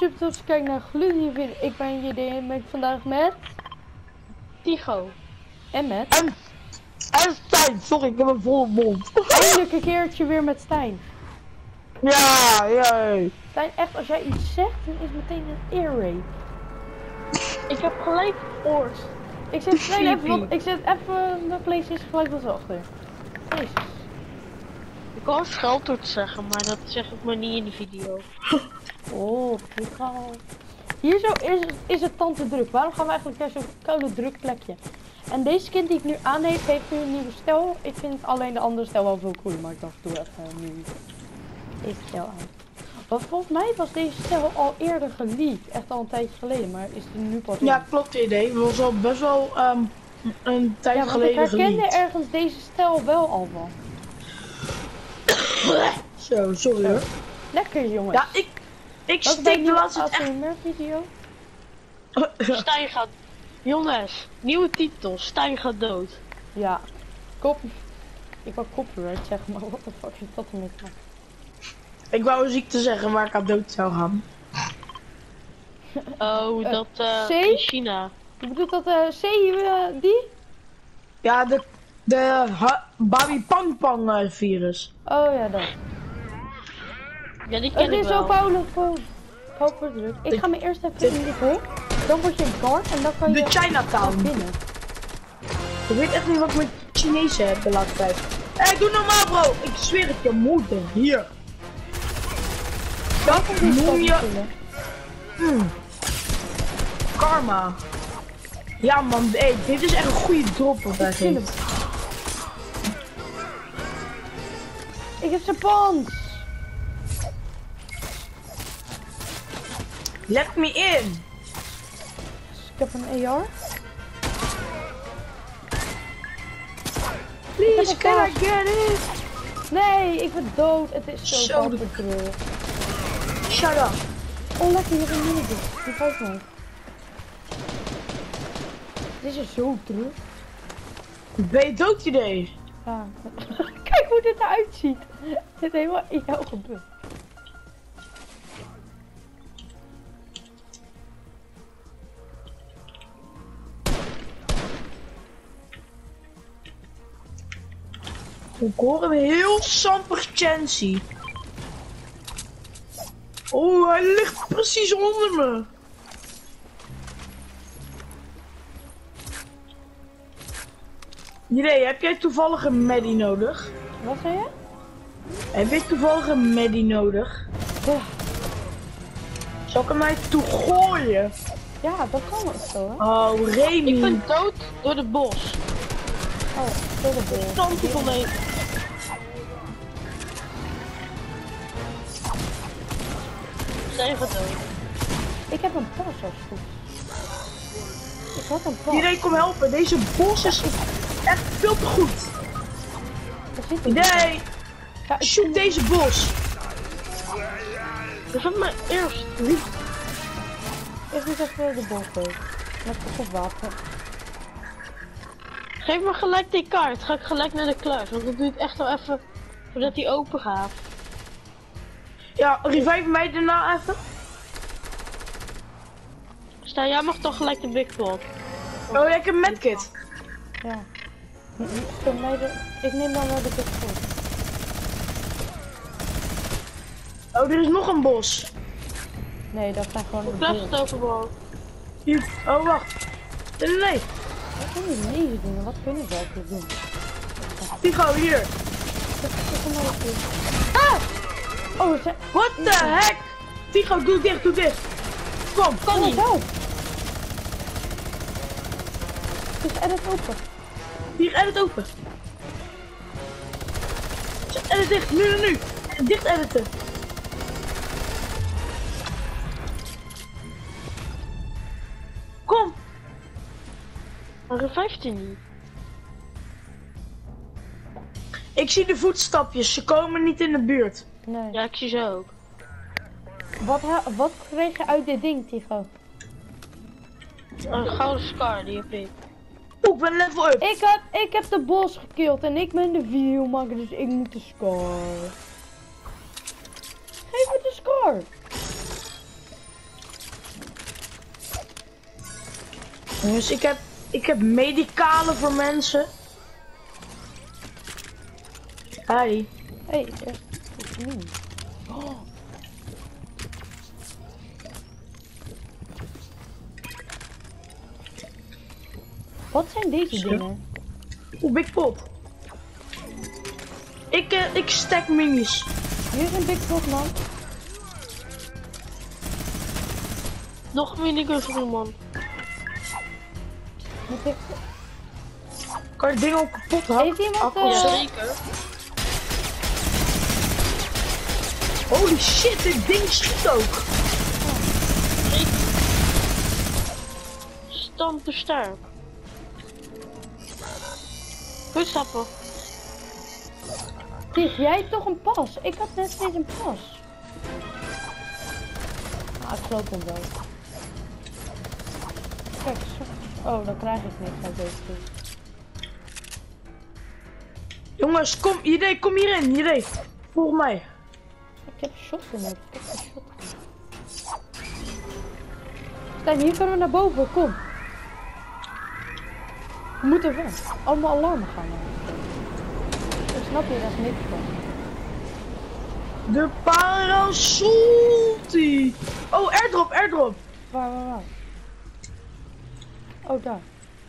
super tof dat je kijkt naar Gloedje video. Ik ben JD en ben ik vandaag met Tycho. en met En Stijn, sorry, ik heb een volle mond. eindelijk een keertje weer met Stijn. Ja, ja. Stijn, echt als jij iets zegt, dan is het meteen een ear rape. Ik heb gelijk oors. Ik zet Stijn even de PlayStation gelijk wat achter. Jezus. Ik kan scheldwoord zeggen, maar dat zeg ik maar niet in de video. Oh, Tycho. Hier zo is het tante druk. Waarom gaan we eigenlijk naar zo'n koude druk plekje? En deze kind die ik nu aan heeft nu een nieuwe stijl. Ik vind alleen de andere stijl wel veel cooler, maar ik dacht doe even nu deze stijl aan. Want volgens mij was deze stijl al eerder geleakt, echt al een tijdje geleden, maar is die nu pas Ja, klopt idee. Het was al best wel een tijd geleden ik herkende geleakt. ergens deze stijl wel al van. Zo, sorry hoor. Lekker jongens. Ja, ik steek de laatste echt... video. Stijn gaat... Jongens, nieuwe titel. Stijn gaat dood. Ja, ik wou copyright zeggen, maar what the fuck is dat ermee te maken? Ik wou een ziekte zeggen waar ik aan dood zou gaan. Oh, dat C? in China. Je bedoelt dat die? Ja, de Babi Pang Pang virus. Oh ja, dat. Ja, die Het ken ik is zo wel. voor druk. Ik ga me eerst even in dit hok. Dan word je guard en dan kan je De Chinatown. binnen. Ik weet echt niet wat ik met Chinezen heb de laatste tijd. Hé, doe normaal bro. Ik zweer het je moeder. Hier. Dat noem je... Karma. Ja man, hey, dit is echt een goede drop wat hij geeft. Ik heb zijn pans. Let me in. Ik heb een AR. Please, can I get it? Nee, ik ben dood. Het is zo de terug. Shut up. Oh, lekker, hier een mini. Die vijf nog. Dit is zo terug. Ben je dood idee? Ja. Kijk hoe dit eruit ziet. Dit is helemaal in jou gebeurd. Ik hoor een heel sampig Chancy. Oh, hij ligt precies onder me. Idee, heb jij toevallig een Maddie nodig? Wat zei je? Heb je toevallig een Maddie nodig? Ja. Zal ik hem naar je toe gooien? Ja, dat kan ook zo, hè? Oh, Remy. Ik ben dood door de bos. Oh, sorry. Tante volledig. Stijn gaat dood. Ik heb een pas als goed. Ik had een pas. Iedereen kom helpen, deze bos is echt veel te goed. Daar zit hij. Idee, Ja, shoot deze bos. Dat is maar eerst. Ik moet even de bos dood. Met een wapen. Geef me gelijk die kaart. Ga ik gelijk naar de kluis. Want dat duurt echt wel even voordat die open gaat. Ja, revive mij daarna even. Stijn, jij mag toch gelijk de big pot. Oh, ik heb een medkit. Ja. Ik neem dan wel de big pot. Oh, er is nog een bos. Nee, dat zijn gewoon de Kluis boel. het overboord. Hier. Oh, wacht. Nee. Wat kunnen deze dingen? Wat kunnen ze eigenlijk doen? Tycho, hier. Ah! Oh, ze... What the heck? Tycho, doe dicht. Kom. Kan niet. Dus edit open. Hier, edit open. Edit dicht, nu. Dicht editen. Kom. Maar revive die niet. Ik zie de voetstapjes, ze komen niet in de buurt. Nee. Ja, ik zie ze ook. Wat kreeg je uit dit ding, Tycho? Een gouden scar, die heb ik. Oeh, ik ben level up. Ik heb de bos gekild en ik ben de videomaker, dus ik moet de score. Geef me de score. Dus ik heb medicalen voor mensen. Hi. Hé, echt. Vitamine. Oh. Wat zijn deze Zo. dingen? Oeh, Big Pop. Ik stack minis. Hier is een big pot, man. Nog een miniguns voor man. Moet ik... Kan je dingen ook kapot hakken? Heeft iemand... Ja, zeker. Holy shit, dit ding schiet ook. Stand te sterk. Goed stappen. Tig, jij hebt toch een pas? Ik had net steeds een pas. Ah, ik loop hem wel. Kijk, zo. Oh, dan krijg ik niks uit deze keer. Jongens, kom hierin. Volg mij. Ik heb een shotgun nodig. Ik heb een shotgun. Stijn, hier kunnen we naar boven. Kom. We moeten weg. Allemaal alarmen gaan. Ik snap je, daar is niks van. De parasol. Oh, airdrop. Waar? Oh, daar.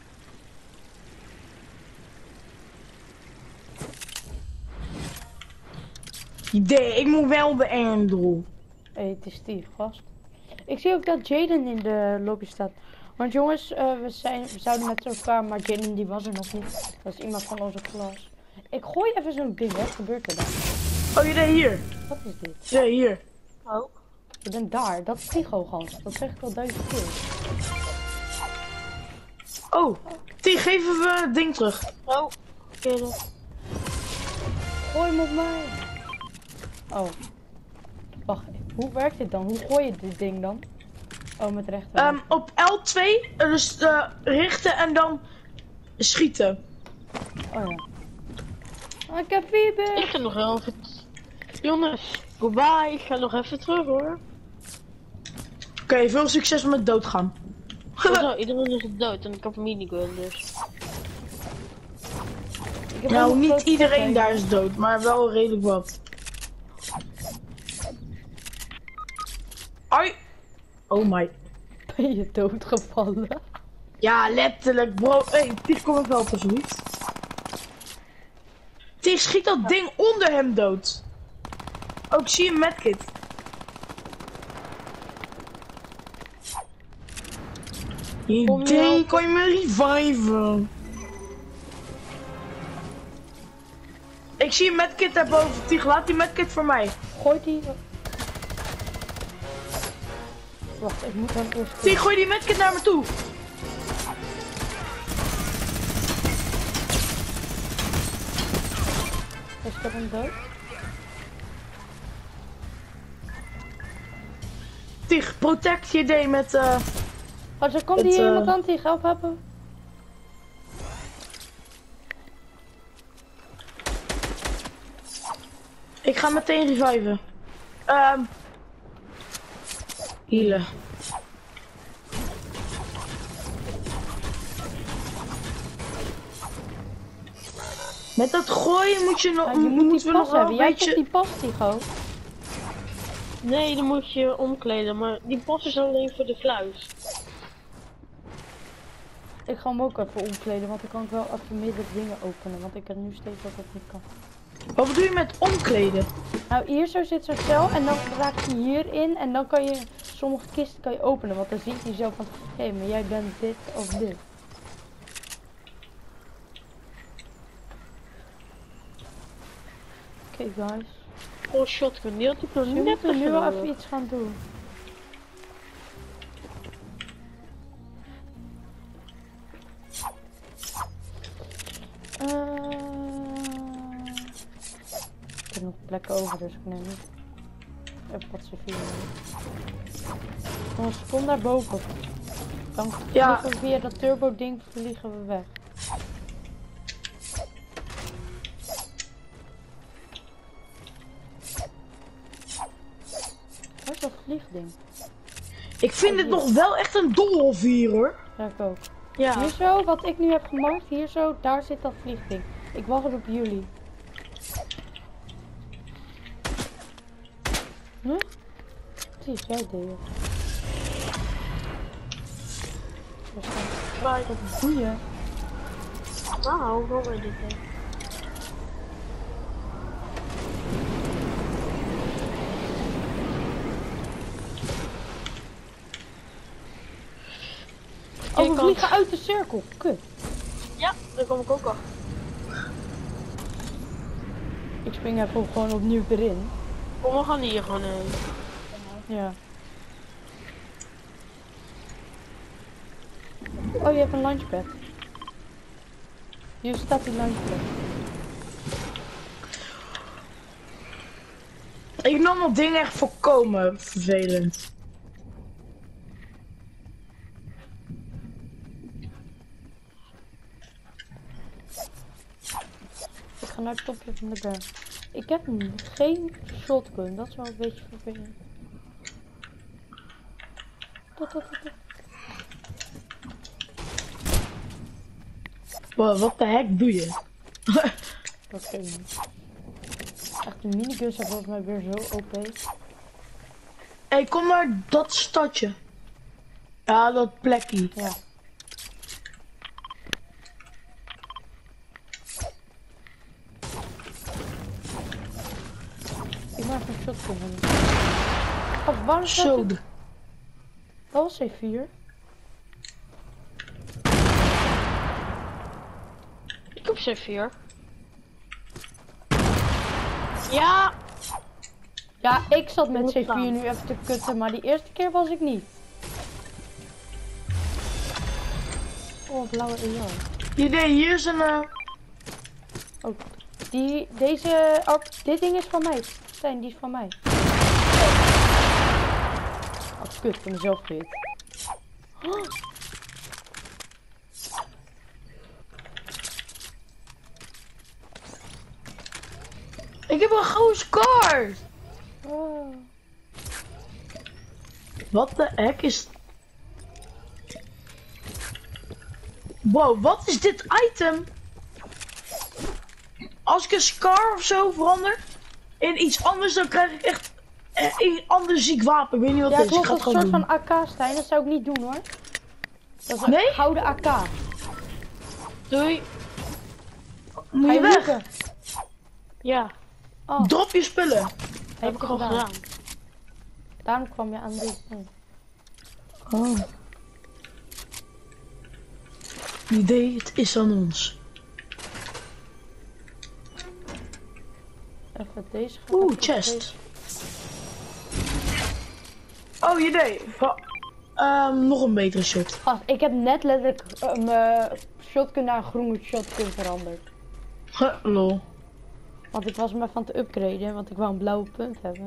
Idee, ik moet wel de airdrop. Hé, het is Steve, gast. Ik zie ook dat Jaden in de lobby staat. Want jongens, we zouden met elkaar, maar Jaden die was er nog niet. Dat is iemand van onze klas. Ik gooi even zo'n ding, wat gebeurt er dan? Oh, je deed hier. Wat is dit? Ja, hier. Oh. Ik ben daar, dat is psychogans. Dat zeg ik al 1000 keer. Oh, T, geef even het ding terug. Oh. Killen. Gooi hem op mij. Oh. Wacht, hoe werkt dit dan? Hoe gooi je dit ding dan? Oh, met rechter. Op L2, dus richten en dan schieten. Oh ja. Ah, ik heb fieber. Ik ga nog wel even... Jongens, goodbye. Ik ga nog even terug hoor. Oké, veel succes met doodgaan. Zo, iedereen is dood en ik heb een minigun dus. Ik heb Nou, een niet grote iedereen vet, daar is dood, maar wel redelijk wat. Ai. Oh my. Ben je doodgevallen? Ja, letterlijk, bro. Hey, Tig, kom even helpen, zoiets. Tig, schiet dat ding onder hem dood. Oh, ik zie een medkit. Kom je Ding, kan je me reviven? Ik zie een medkit daarboven. Tig, laat die medkit voor mij. Gooit die... Wacht, ik moet hem eerst... Tig, gooi die medkit naar me toe. Is dat hem dood? Tig, protect je D met Oh, zo komt hier iemand aan die geld hebben. Ik ga meteen reviven. Healen. Met dat gooien moet je nog, Ja, je moet moeten die we pas nog wel hebben. een Jij hebt beetje... die pas, Tigo. Nee, dan moet je omkleden, maar die pas is alleen voor de fluis. Ik ga hem ook even omkleden, want dan kan ik wel even meerdere dingen openen. Want ik heb nu steeds dat het niet kan. Wat bedoel je met omkleden? Nou, hier zo zit zo'n cel en dan raak je hierin en dan kan je sommige kisten kan je openen. Want dan ziet hij zo van, hé, maar jij bent dit of dit. Oké, guys. Oh, shotgun, die had ik nog Dus we net moeten nu wel even nodig. iets gaan doen. Ik heb nog plekken over, dus ik neem niet. Even wat civielen. Ons kom daar boven. Dan Ja. vliegen we via dat turbo ding vliegen we weg. Waar is dat vliegding? Ik vind het nog wel echt een doolhof hier, hoor. Ja, ik ook. Ja. Hier zo, wat ik nu heb gemarkt, hier zo, daar zit dat vliegding. Ik wacht op jullie. Huh? Precies, jij deed het. Maar Wat doe je? nou, hoe wil je dit doen? Oh, we Kijk, vliegen uit de cirkel. Kut. Ja, daar kom ik ook al. Ik spring even gewoon opnieuw erin. Kom, we gaan hier gewoon heen. Ja. Oh, je hebt een launchpad. Hier staat die launchpad. Ik vind allemaal dingen echt volkomen vervelend. Ik ga naar het topje van de berg. Ik heb geen shotgun, dat is wel een beetje vervelend. Tot. Wow, wat de heck doe je? Dat weet ik niet. Echt, de miniguns zijn volgens mij weer zo OP. Hey, kom naar dat stadje. Ja, dat plekje. Ja. Ik maak een shotgun van die. Oh, waarom staat Zo. die- Dat was C4. Ik heb C4. Ja, Ja, ik zat met Moet C4 gaan. nu even te kutten, maar die eerste keer was ik niet. Oh, blauwe EO. Idee, hier is een... Oh, dit ding is van mij. Stijn, die is van mij. Oh, kut, ik ben mezelf gehit. Oh, Ik heb een ghost card! oh. Wat de heck is... Wow, wat is dit item? Als ik een scar of zo verander in iets anders, dan krijg ik echt een ander ziek wapen. Ik weet niet wat Ja, het is. Ik klopt, ga dat het is een gewoon soort doen. van AK, Stijn. Dat zou ik niet doen, hoor. Dat is een Nee? gouden AK. Ga doei. Moet je je weg. roepen? Ja, Oh, Drop je spullen. heb ik al gedaan. Daarom kwam je aan dit. Oh. Idee, het is aan ons. Even deze. Oeh, chest. Oh, idee. Nog een betere shot. Gast, ik heb net letterlijk mijn shotgun naar een groene shotgun veranderd. Lol. Want ik was me van te upgraden, want ik wou een blauwe punt hebben.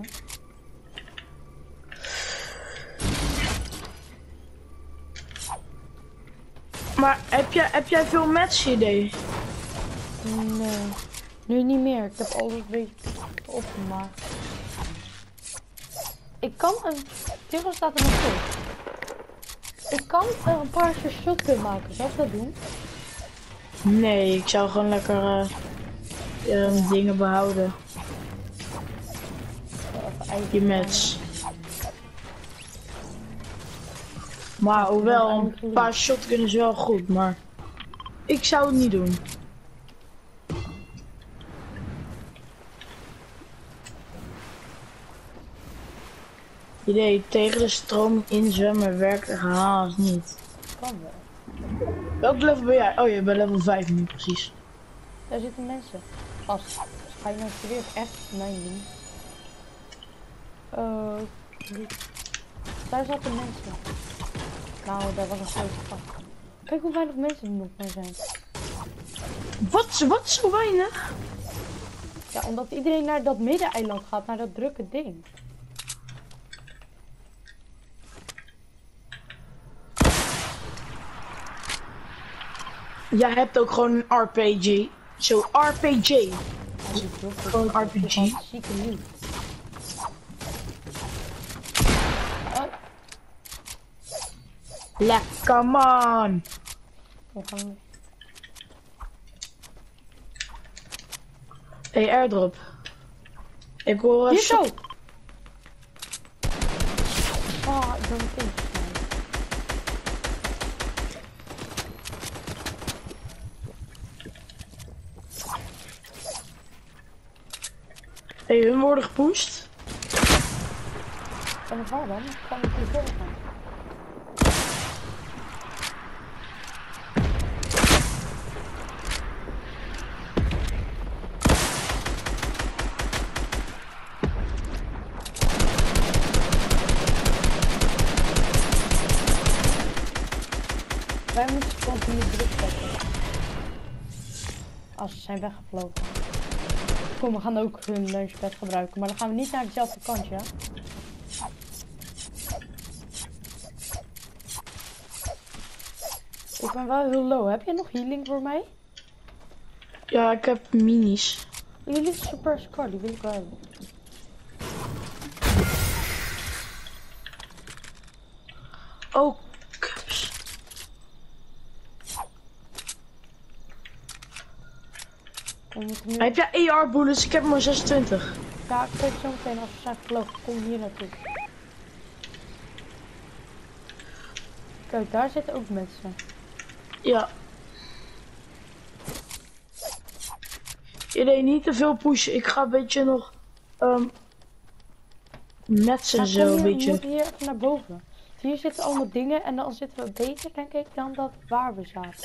Maar heb jij veel match idee? Nee, nu niet meer. Ik heb alles een beetje opgemaakt. Ik kan een... Tegen staat er nog steeds. Ik kan een paar shotgun maken. Zou ik dat doen? Nee, ik zou gewoon lekker dingen behouden. Even eigen Je match. Maar hoewel, een paar shotgun is wel goed, maar ik zou het niet doen. Idee, tegen de stroom inzwemmen werkt er haast niet. Kan wel. Welk level ben jij? Oh, je bent level 5 nu precies. Daar zitten mensen. Gast, ga je nou serieus echt? Nee, niet. Daar zaten mensen. Nou, daar was een grote gast. Kijk hoe weinig mensen er nog maar zijn. Wat zo weinig? Ja, omdat iedereen naar dat middeneiland gaat, naar dat drukke ding. Jij hebt ook gewoon een RPG. Zo, RPG. Ja, die druk is Gewoon gewoon RPG. zieke nieuw. Oh, Lekker man. We gaan... Hey, airdrop. Ik hoor... Hier zo! Oh, ik ben meteen gesneden. Hey, hun worden gepusht. Van de waar dan? Ik kan het niet volgen. Wij moeten continu druk zetten. Als ze zijn weggevlogen. Kom, we gaan ook hun launchpad gebruiken, maar dan gaan we niet naar dezelfde kant, ja? Ik ben wel heel low. Heb je nog healing voor mij? Ja, ik heb minis. Jullie super score, die wil ik wel hebben. Oh, kups. We moeten nu... Heb jij AR bullets? Ik heb maar 26. Ja, ik weet zo meteen als we zijn gevlogen. Kom hier naartoe. Kijk, daar zitten ook mensen. Ja. Jullie niet te veel pushen. Ik ga een beetje nog met ze zo een We beetje. moeten hier even naar boven. Hier zitten allemaal dingen en dan zitten we beter, denk ik, dan dat waar we zaten.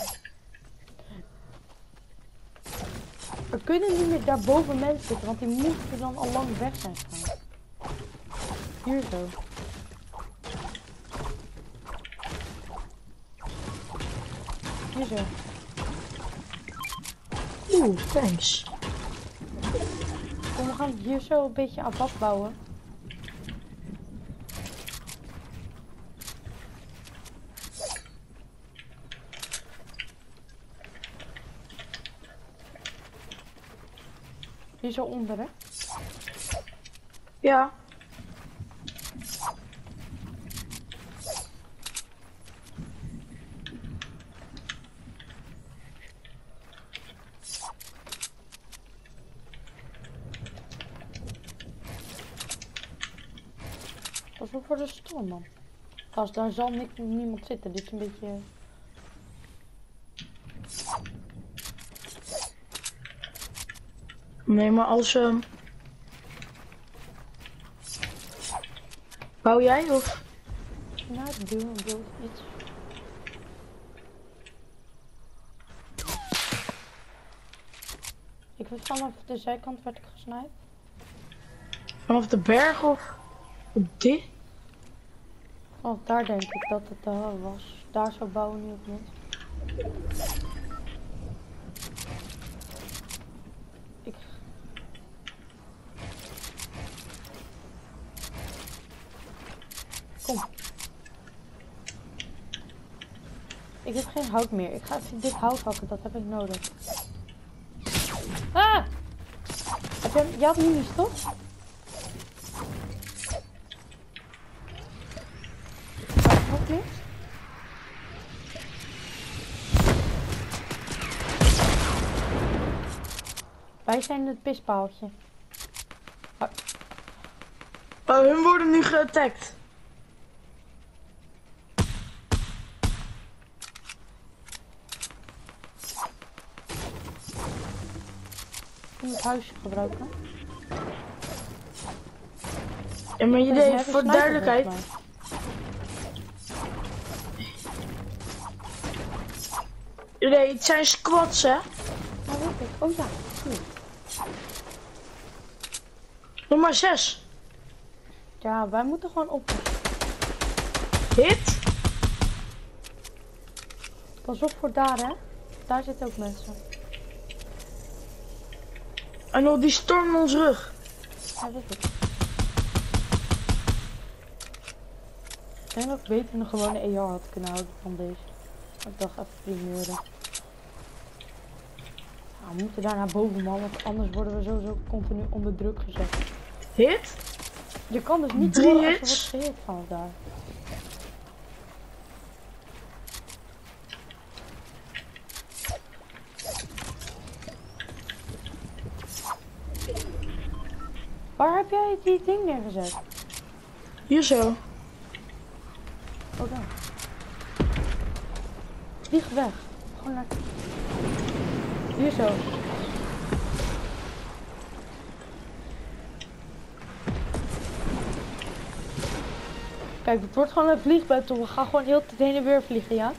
We kunnen niet meer daarboven mensen zitten, want die moeten dan al lang weg zijn gegaan. Hier zo. Hier zo. Oeh, thanks. Kom, we gaan hier zo een beetje aan vastbouwen. Hier zo onder, hè? Ja. Pas op voor de storm, man. Als daar zal niemand zitten. Dit is een beetje... Nee, maar als bouw jij of? Nou, doe iets. Ik werd vanaf de zijkant werd ik gesniped. Vanaf de berg of? Op dit? Oh, daar denk ik dat het was. Daar zou bouwen nu op niet. Ik... Kom. Ik heb geen hout meer. Ik ga even dit hout hakken, dat heb ik nodig. Ah! Je had minis, toch? Nog meer? Wij zijn het pispaaltje. Hun worden nu geattackt. Ik moet het huisje gebruiken. Ja, maar Ze jullie, hebben voor de sniper duidelijkheid. volgens mij. Jullie, het zijn squads, hè? Maar weet ik. Oh ja, goed. Nummer 6. Ja, wij moeten gewoon op. Hit. Pas op voor daar, hè. Daar zitten ook mensen. En nog die storm in ons rug. Ja, weet ik. Ik denk dat ik beter een gewone AR had kunnen houden van deze. Maar ik dacht even primeuren. Nou, we moeten daar naar boven, man, want anders worden we sowieso continu onder druk gezet. Hit. Je kan dus niet 3 horen als je hits. wordt gehit vanaf daar. Waar heb jij die ding neergezet? Hier zo. Oh, daar. Vlieg weg. Gewoon naar... Hier zo. Kijk, het wordt gewoon een vliegbattle. We gaan gewoon heel de tijd heen en weer vliegen, ja?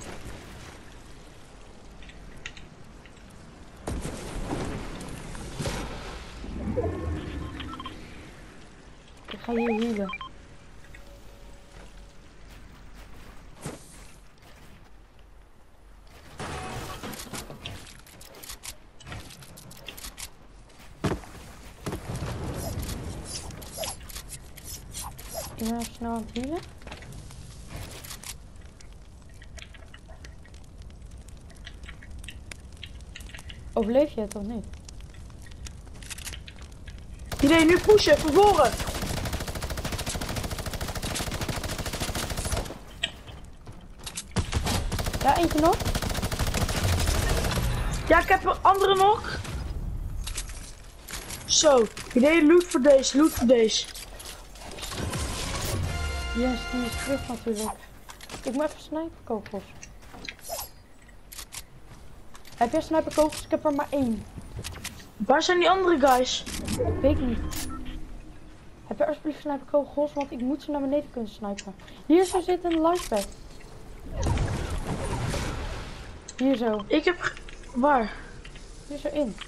Ik ga hier healen. Ik ben even snel aan het healen. Overleef je het of niet? Idee, nu pushen, van voren. Ja, eentje nog. Ja, ik heb een andere nog. Zo, idee, loot voor deze, loot voor deze. Yes, die is terug natuurlijk. Ik moet even sniperkogels. Heb jij sniperkogels? Ik heb er maar 1. Waar zijn die andere guys? Weet ik niet. Heb je alsjeblieft sniperkogels? Want ik moet ze naar beneden kunnen snipen. Hier zo zit een launchpad. Hier zo. Ik heb... Waar? Hier zo in.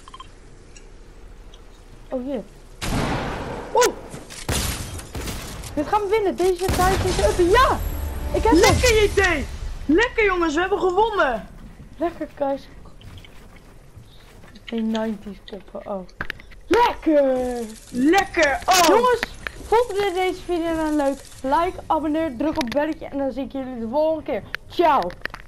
Oh, hier. Oeh, Dit gaan we winnen. Deze tijd is up. Ja! Ik heb het. lekker idee. Lekker jongens, we hebben gewonnen. Lekker, guys. Die 90's koppen. Oh. Lekker! Lekker, oh. Jongens, vond je deze video nou leuk? Like, abonneer, druk op het belletje en dan zie ik jullie de volgende keer. Ciao!